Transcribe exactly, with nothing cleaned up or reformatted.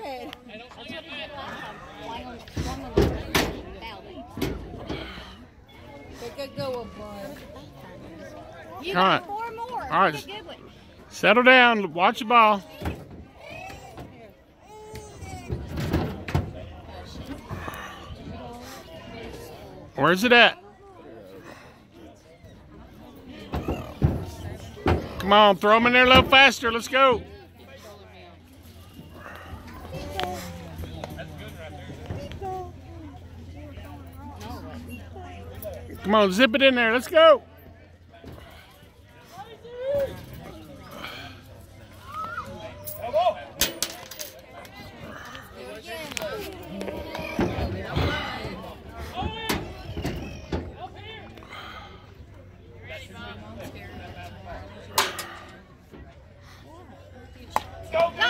forehead. That's what he did last time. Lying on, lying on the belly. Take a go, bud. You All got right. four more. All right. Get a good one. Settle down. Watch the ball. Where's it at? Come on, throw them in there a little faster. Let's go. Come on, zip it in there. Let's go. Go,